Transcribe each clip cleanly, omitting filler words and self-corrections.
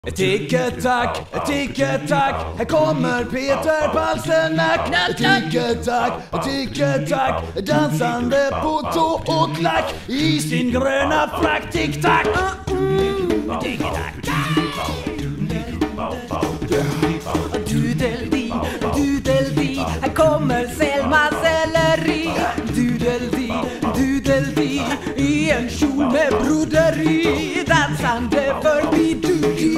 Ticke-tack, här kommer Peter Palsternack. Ticke-tack, dansande på tå och klack i sin gröna frack. Tick-tack, ticke-tack. Dudeldi, dudeldi, här kommer Selma Selleri. Dudeldi, dudeldi, i en kjol med broderi, dansande förbi Dudi.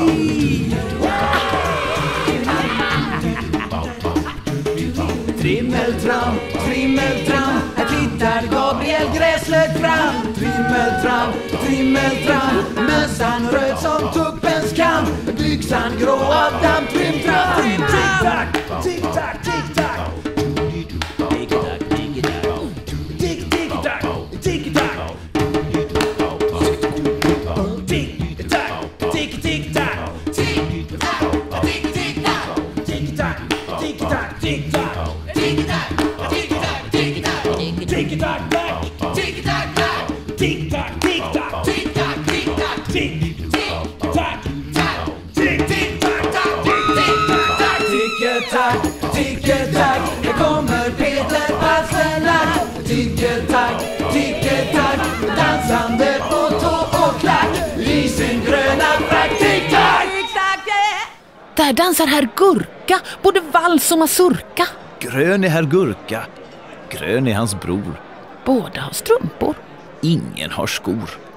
Trimmeltram, trimmeltram, här tittar Gabriel Gräslöt fram. Trimmeltram, mössan röd som tuppens kam, byxan grå av damm. Trimtram, Tick-tack, tick-tack, tick-tack. Tick-tack, tick-tack, tick-tack. Tick-tack, tick-tick-tack. Tick-tack, tick-tack, tick-tack. Tick-tack, back. Tick-tack, tick-tack. Tick-tack, ticke-tack, här kommer Peter Palsternack. Ticke-tack, dansande på tå och klack i sin gröna frack. Tick-tack! Där dansar herr Gurka, både vals och mazurka. Grön är herr Gurka, grön är hans bror. Båda har strumpor. Ingen har skor.